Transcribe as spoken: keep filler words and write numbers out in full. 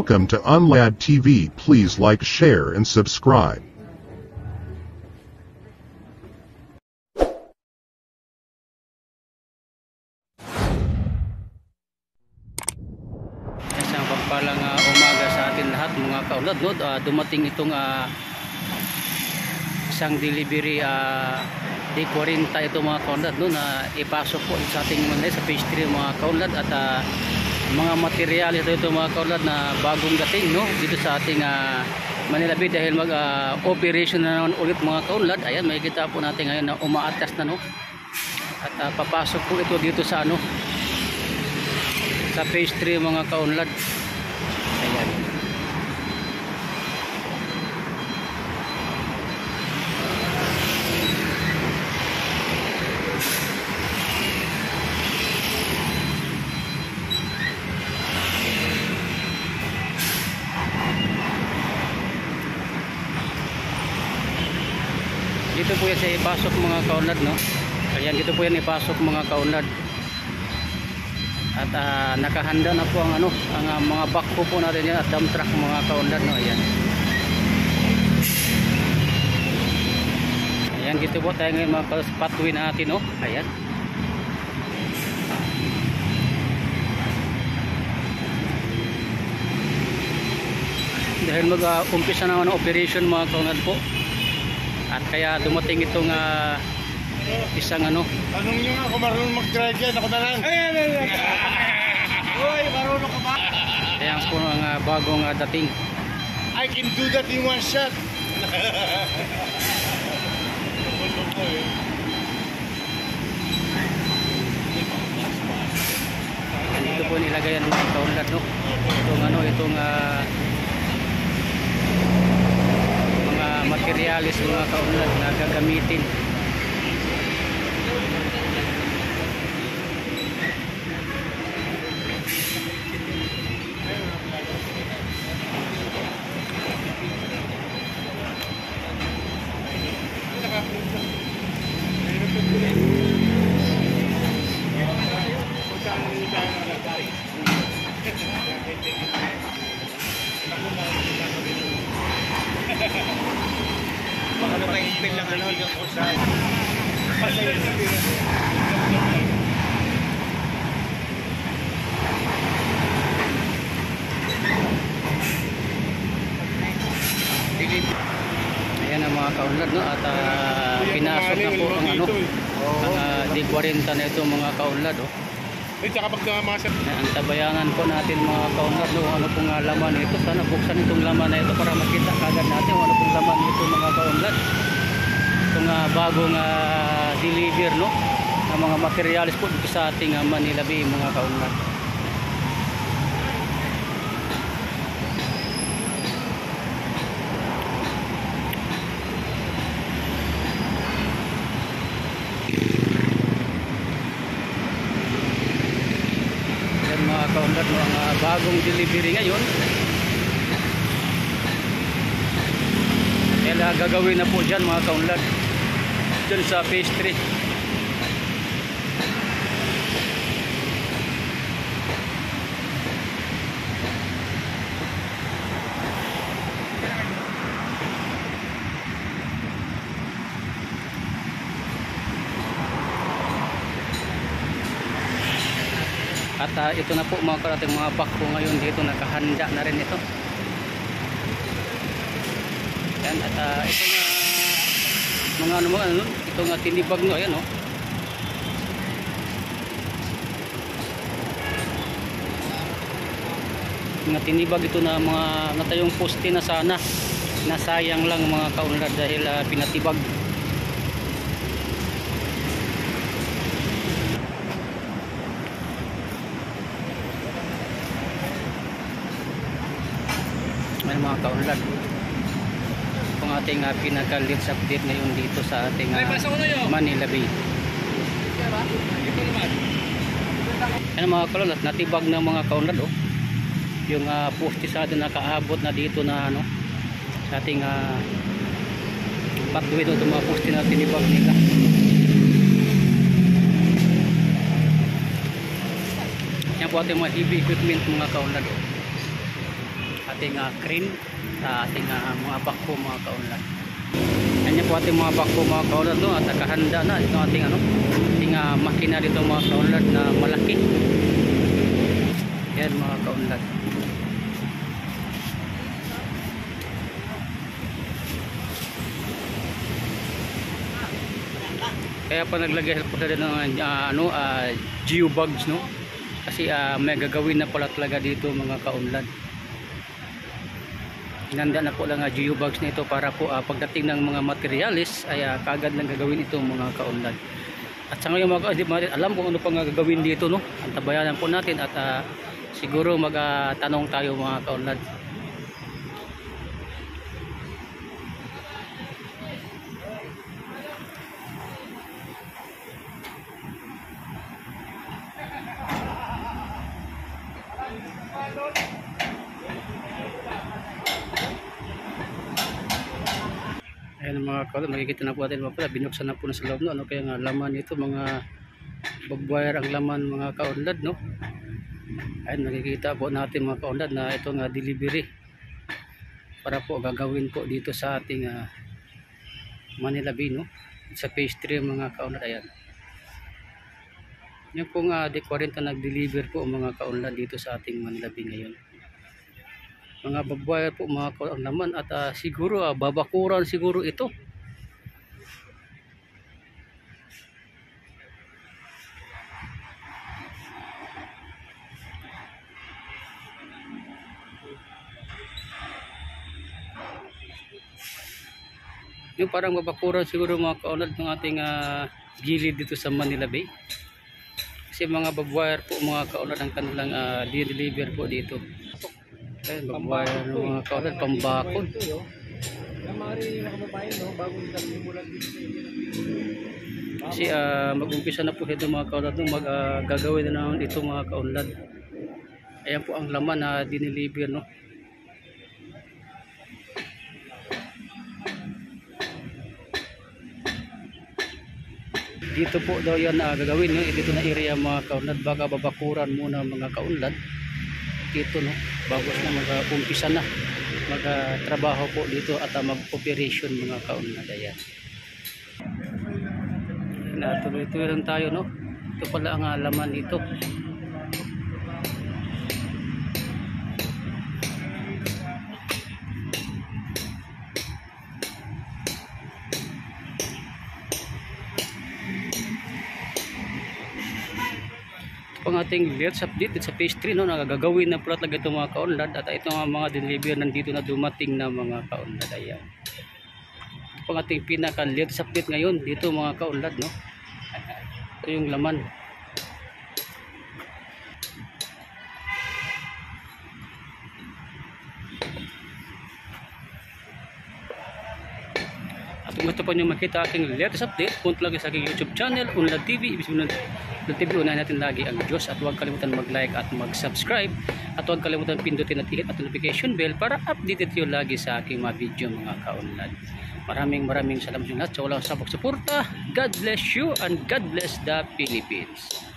Welcome to Unlad T V. Please like, share, and subscribe. Isang pagpalang uh, umaga sa atin lahat mga kaunlad, no? Uh, dumating itong uh, isang delivery uh, D forty ito mga kaunlad, no? Na ipasok po sa ating Manila sa page three mga kaunlad, at uh, mga material ito, ito mga kaunlad na bagong dating, no? Dito sa ating uh, Manila Bay, dahil mag uh, operation na naman ulit mga kaunlad. Ayan, makikita po natin ngayon na umaatas na, no? At uh, papasok po ito dito sa ano, sa phase three mga kaunlad. Ayan. Dito po yan siya ipasok mga kaunlad, no? Ayan, dito po yan ipasok mga kaunlad. At uh, nakahanda na po ang ano, ang uh, mga backhoe po natin yan at dump truck mga kaunlad, no? Ayan. Ayan, dito po tayo ngayon mga pathway natin, no? Ayan. Dahil mag-umpisa uh, na ang operation mga kaunlad po. At kaya dumating itong uh, isang ano. Tanong nyo nga kung marunong mag-drive yan, ako na lang. Ayan, ayan, ayan. Uy, marunong ka ba? Ayan po ang uh, bagong uh, dating. I can do that in one shot. Dito po nilagay ang mga kaunlad, no? Itong ano, itong uh, mga materialis mga kaunlad na gagamitin. Baka na tayong ipin lang ano hanggang kung saan. Ayan ang mga kaunlad, no? At uh, pinasok na po ang ano, ang uh, D forty na ito mga kaunlad, oh. Eh, tsaka pag namamasat. Ang tabayanan po natin mga kaunlad, no? Ano pong uh, laman nito. Sana buksan itong laman na ito para makita kagad natin ano pong laman nito mga kaunlad. Itong uh, bagong uh, deliver, no? Ng mga materials po dito sa ating uh, Manila Bay mga kaunlad. Mga kaunlad, mga bagong delivery ngayon. Kaya gagawin na po dyan mga kaunlad, dyan sa phase three. At uh, ito na po mga karating mga backhoe ngayon dito, nakahanda na rin ito. Yan, at uh, ito na mga ano mga ano, ito nga tinibag, no? Ayan, no? Mga tinibag ito na mga natayong poste na sana, nasayang lang mga kaunlad dahil uh, pinatibag. Ayan mga kaunlad, kung ating uh, pinaka-leads update ngayon dito sa ating uh, Manila Bay. Ayan mga kaunlad, natibag na mga kaunlad, oh. Yung uh, poste sa atin nakaabot na dito na ano, sa ating uh, pathway, ito mga poste na tinibag nila. Yan po ating mga heavy equipment mga kaunlad. ating uh, crane sa ating uh, mga bako mga kaunlad. Yan po ating mga bako mga kaunlad, no? At nakahanda na ito ating ano, ating uh, makina dito mga kaunlad na malaki. Yan mga kaunlad. Kaya pa naglagay po sila ng uh, ano, uh, geobags, no? Kasi uh, may gagawin na pala talaga dito mga kaunlad. Hinanda na po lang uh, geobags na ito para po uh, pagdating ng mga materialis ay uh, kagad lang gagawin ito mga kaunlad. At sa ngayon mga kaunlad, alam kung ano pang gagawin dito, no? Antabayanan po natin at uh, siguro magtanong uh, tayo mga kaunlad. Ayan mga kaunlad, makikita na po natin mga pala, binuksan na po na sa loob, no? Ano kaya nga laman nito, mga barbwire ang laman mga kaunlad, no? Ayan, nakikita po natin mga kaunlad na ito nga delivery para po gagawin po dito sa ating uh, Manila Bay, no? Sa phase three mga kaunlad. Ayan, yan pong uh, D forty nag-deliver po mga kaunlad dito sa ating Manila Bay ngayon. Mga barbwire po mga kaunlad ang laman at uh, siguro uh, babakuran siguro ito. Yung parang babakuran siguro mga kaunlad ng ating uh, gilid dito sa Manila Bay. Kasi mga barbwire po mga kaunlad ang kanilang uh, deliver po dito. Ayan, barbwire mga kaunlad, pambakod. Kasi uh, mag-umpisa na po ito mga kaunlad, mag uh, gagawin na naman ito mga kaunlad. Ayan po ang laman na uh, dineliver, no? Dito po daw yan uh, gagawin, no? Dito na area mga kaunlad, baka babakuran muna mga kaunlad dito, no? Bago na mag-umpisa na mag-trabaho uh, po dito at uh, mag-operation mga kaunlad. Ayan, natuloy-tuloy lang tayo, no? Ito pala ang uh, laman dito. Ang ating latest update sa phase three, no, nagagawin na pala talaga ito mga kaunlad at ito ang mga deliver nandito na dumating na mga kaunlad. Ayan, ito ang ating pinaka latest update ngayon dito mga kaunlad, no? Ito yung laman. At kung gusto pa nyo makita aking latest update, punta lagi sa aking YouTube channel, Unlad T V. Ibig sabihin Unlad T V, unahin natin lagi ang Diyos. At huwag kalimutan mag-like at mag-subscribe. At huwag kalimutan pindutin at hit at notification bell para updated kayo lagi sa aking mga video mga kaunlad. Maraming maraming salamat sa lahat sa walang sabok suporta. God bless you and God bless the Philippines.